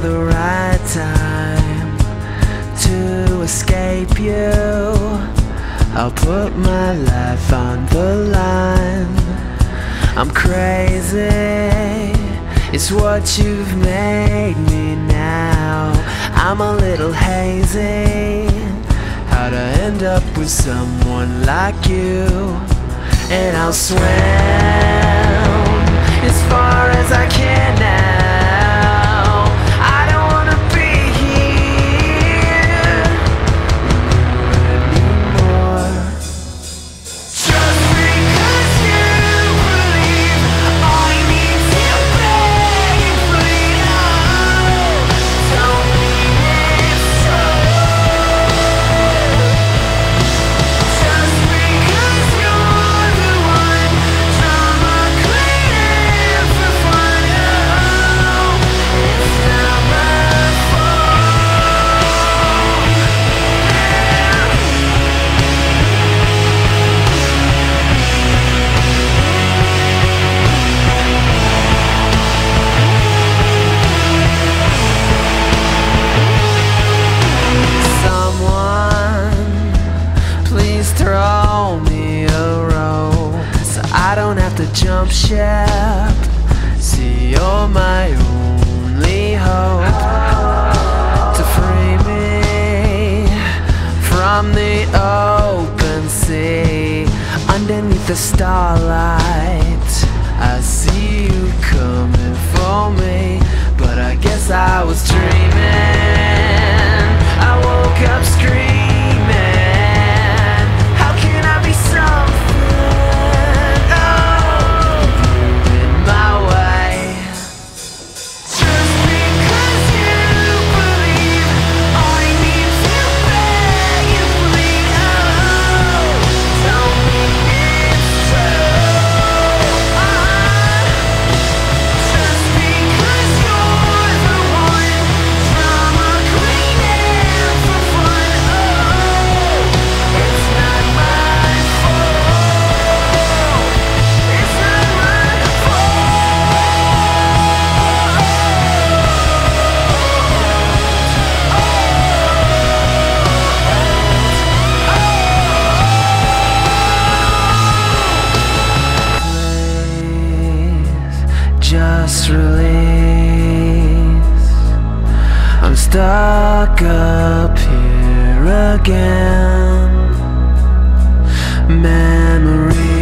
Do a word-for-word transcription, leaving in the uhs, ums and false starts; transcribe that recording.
the right time to escape you. I'll put my life on the line. I'm crazy, it's what you've made me now. I'm a little hazy, how to end up with someone like you. And I'll swim as far as I can now. I don't wanna be here anymore. Just because you believe I need to beg and plead. Oh, don't mean it's true. Just because you're the one drama queen for fun. Oh, it's not my Someone, please throw me a rope so I don't have to jump ship. See, you're my only hope to free me from the open sea. Underneath the starlight, I see you coming for me, but I guess I was dreaming. I woke up screaming. How can I be something? Oh, in my way. Just because you believe I need to beg and plead. Oh, don't mean it's true. Just because you're the one drama queen and for fun. Oh, it's not my fault. It's not my fault. Please, just release. I'm stuck up here again. Memories